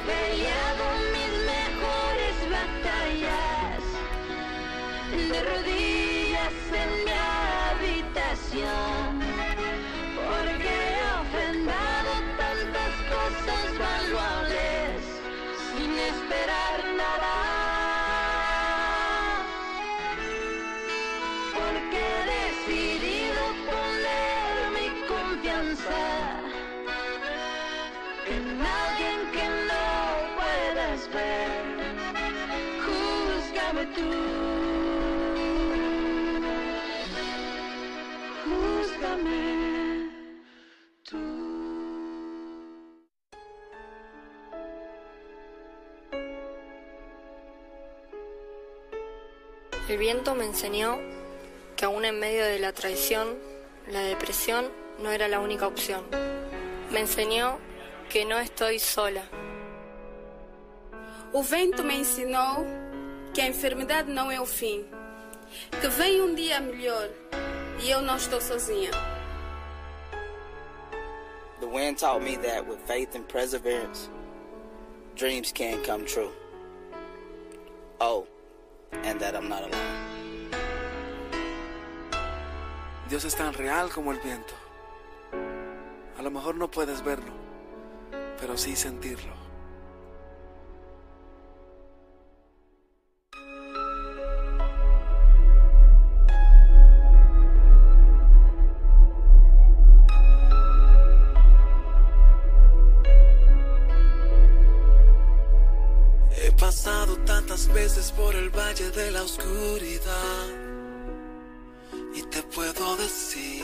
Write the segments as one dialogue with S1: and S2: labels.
S1: peleado mis mejores batallas, de rodillas en mi habitación, porque he ofrendado tantas cosas valuables sin esperar nada, porque he decidido poner mi confianza en alguien que no puedas ver. Júzgame tú, júzgame tú.
S2: El viento me enseñó que aún en medio de la traición, la depresión no era la única opción. Me enseñó que no estoy sola.
S3: O vento me ensinou que a enfermidade não é o fim, que vem um dia melhor e eu não estou sozinha.
S4: The wind taught me that with faith and perseverance, dreams can come true. Oh, and that I'm not alone.
S5: Dios es tan real como el viento. A lo mejor no puedes verlo, pero sí sentirlo. He pasado tantas veces por el valle de la oscuridad y te puedo decir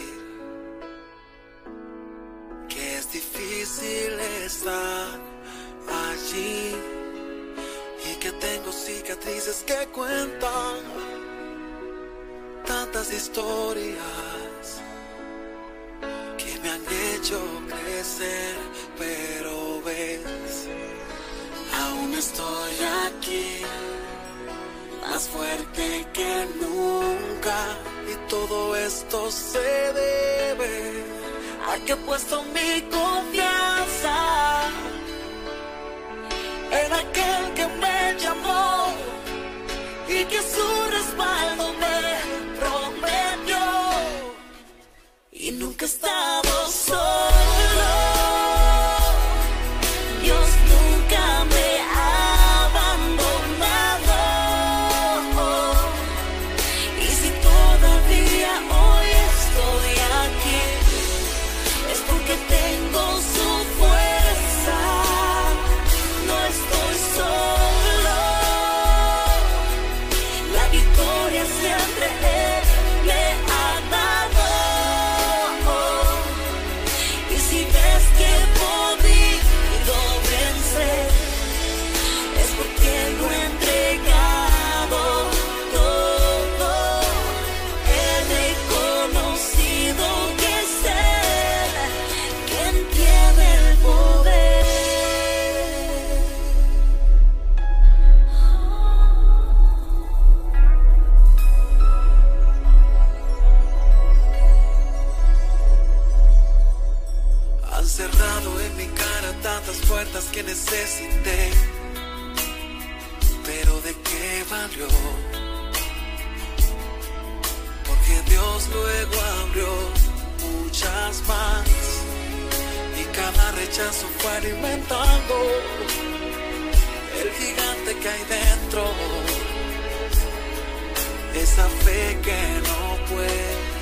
S5: que es difícil estar allí y que tengo cicatrices que cuentan tantas historias que me han hecho crecer, pero ves, aún estoy aquí, más fuerte que nunca, y todo esto se debe a que he puesto mi confianza en aquel que me llamó y que su respaldo me prometió, y nunca he estado solo. Dios nunca me ha abandonado, y si todavía hoy estoy aquí es porque tengo su fuerza. No estoy solo, la victoria siempre Él me ha dado, y si ves que he podido vencer es porque lo he entregado todo. He reconocido que es Él quien tiene el poder. Han cerrado en mi cara tantas puertas que necesité, pero ¿de qué valió? Porque Dios luego abrió muchas más, y cada rechazo fue alimentando el gigante que hay dentro, esa fe que no puede